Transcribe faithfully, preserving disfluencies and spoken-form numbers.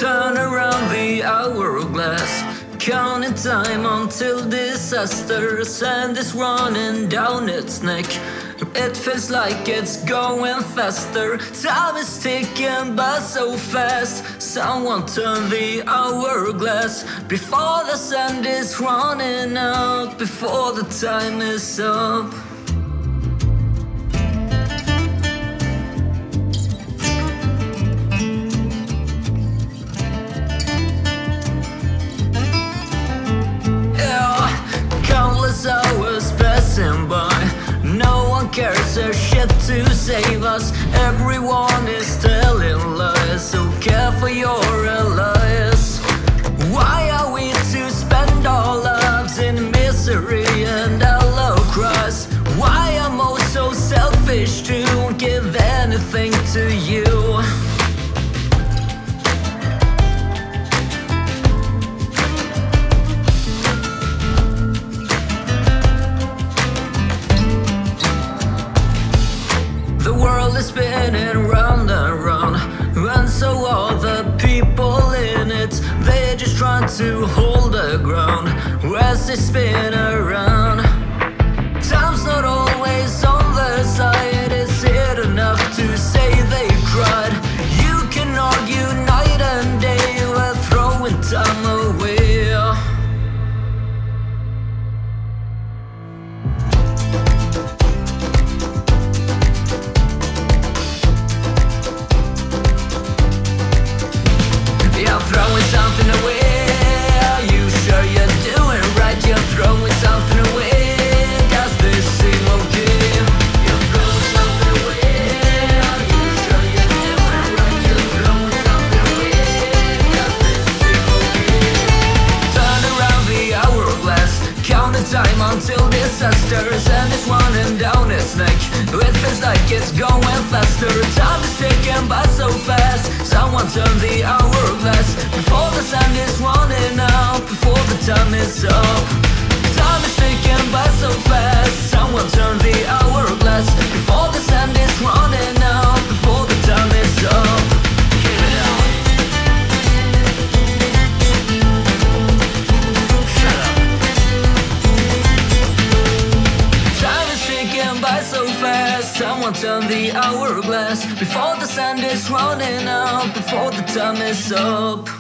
Turn around the hourglass, counting time until disaster. Sand is running down its neck. It feels like it's going faster. Time is ticking by so fast. Someone turn the hourglass before the sand is running out, before the time is up. Hours passing by, no one cares a shit to save us. Everyone is telling lies, so care for your allies. Why are we to spend our lives in misery and hollow cries? Why am I so selfish to give anything to you? Spinning round and round, and so are the people in it. They're just trying to hold the ground as they spin around. Time's not always on their side. Is it enough to say they cried? You can argue night and day, we're throwing time away. Throwing something away, are you sure you're doing right? You're throwing something away, does this seem okay? You're throwing something away, are you sure you're doing right? You're throwing something away, does this seem okay? Turn around the hourglass, count the time until disasters, and it's running down its neck. It feels like it's going faster. Time is ticking by so fast. Someone turn the hourglass before the sand is running out, before the time is up. Time is ticking by so fast. Someone turn the hourglass before the sand is running out, before the time is up. Give it out. Shut up. Time is ticking by so fast. Someone turn the hourglass before the sand is running out, before the time is up.